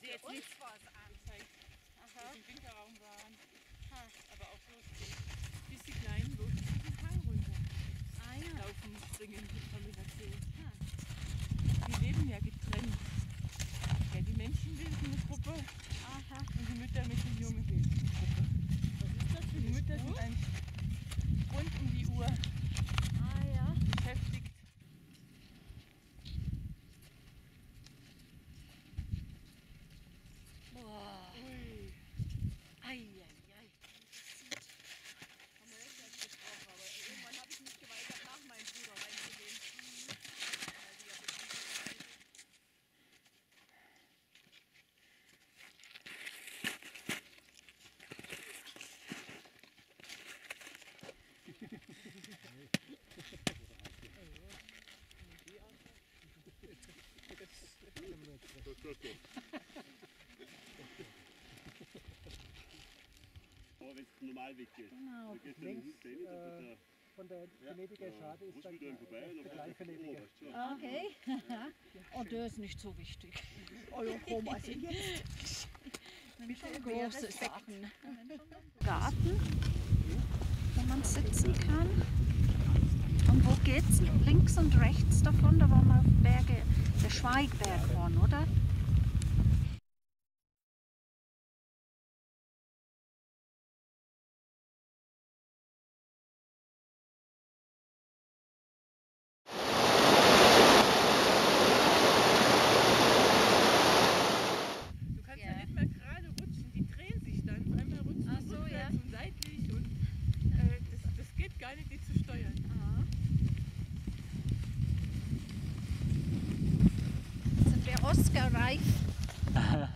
für jetzt uns nicht was anzeigt, Aha. wo wir im Winterraum waren. Ha. Aber auch so bis die Kleinen wirklich den Hang runter Ah ja. laufen, springen mit Kombination. Ha. Die leben ja getrennt. Ja, die Männchen bilden eine Gruppe Aha. und die Mütter mit den Jungen bilden eine Gruppe. Das ist Die natürlich Mütter gut. sind eigentlich rund um die Uhr Ah ja. beschäftigt. Boah. Ui. Ei, ei, ei. Haben wir jetzt erst gesprochen, aber irgendwann habe ich mich geweigert, nach meinem Bruder reinzugehen. Weil die ja bekannterweise Aber wenn es normal weggeht, Genau. dann geht es Links, dann hinten da. Von der Venediger Schade ist Muss dann wieder vorbei und der dann gleiche kommt Venediger. Okay. Und der ist nicht so wichtig. Oh ja, komm, also jetzt. Schon große Sachen. Garten, wo man sitzen kann. Und wo geht's links und rechts davon? Da waren wir auf Berge, der Schweigberg waren, oder? Du kannst ja nicht mehr gerade rutschen, die drehen sich dann. Einmal rutschen Ach die so, rückwärts ja. und seitlich und das geht gar nicht, die zu steuern. Sind wir Oscar-reif?